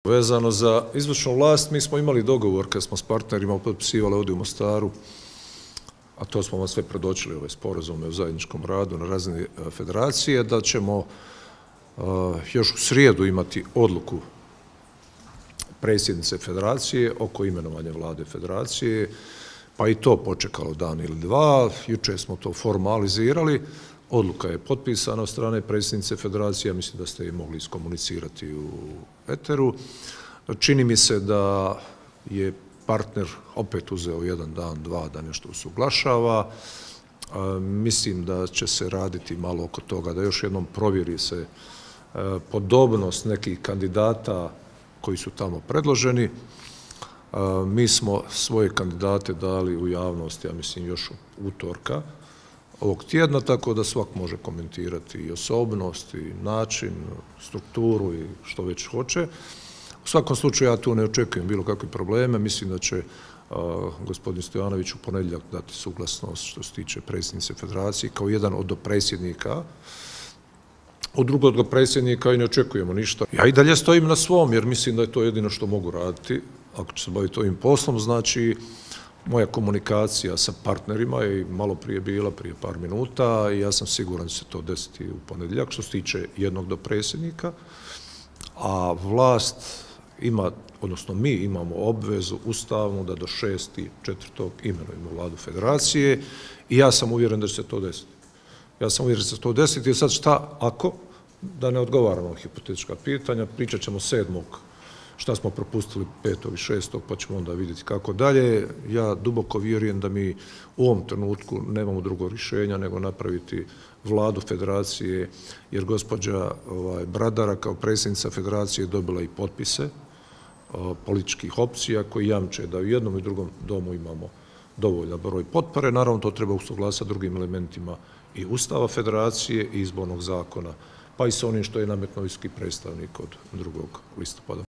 Vezano za izvršnu vlast, mi smo imali dogovor kad smo s partnerima potpisivali ovdje u Mostaru, a to smo vam sve predočili, ove sporazume o zajedničkom radu na razini federacije, da ćemo još u srijedu imati odluku predsjednice federacije oko imenovanja vlade federacije, pa i to počekalo dan ili dva. Jučer smo to formalizirali, odluka je potpisana od strane predsjednice federacije, ja mislim da ste i mogli iskomunicirati u eteru. Čini mi se da je partner opet uzeo jedan dan, dva da nešto usuglašava. Mislim da će se raditi malo oko toga, da još jednom provjeri se podobnost nekih kandidata koji su tamo predloženi. Mi smo svoje kandidate dali u javnost, ja mislim, još utorka ovog tjedna, tako da svak može komentirati i osobnost, i način, strukturu i što već hoće. U svakom slučaju ja tu ne očekujem bilo kakve probleme, mislim da će gospodin Stojanović u ponedjeljak dati suglasnost što se tiče predsjednice federacije kao jedan od dopredsjednika. Od drugog dopredsjednika i ne očekujemo ništa. Ja i dalje stojim na svom jer mislim da je to jedino što mogu raditi. Ako ću se baviti ovim poslom, znači moja komunikacija sa partnerima je malo prije bila, prije par minuta i ja sam siguran da će se to desiti u ponedjeljak što se tiče jednog dopredsjednika, a vlast ima, odnosno mi imamo obvezu ustavnu da do 6.4. imenujemo vladu federacije i ja sam uvjeren da će se to desiti. Ja sam uvjeren da će se to desiti, jer sad šta ako, da ne odgovaramo hipotetička pitanja, pričat ćemo 7. šta smo propustili 5. i 6. pa ćemo onda vidjeti kako dalje. Ja duboko vjerujem da mi u ovom trenutku nemamo drugo rješenja nego napraviti vladu federacije, jer gospođa Bradara kao predsjednica federacije dobila i potpise političkih opcija koji jamče da u jednom i drugom domu imamo dovoljan broj potpore. Naravno, to treba usuglasiti sa drugim elementima i Ustava federacije i izbornog zakona, pa i sa onim što je nametnuo visoki predstavnik od 2. listopada.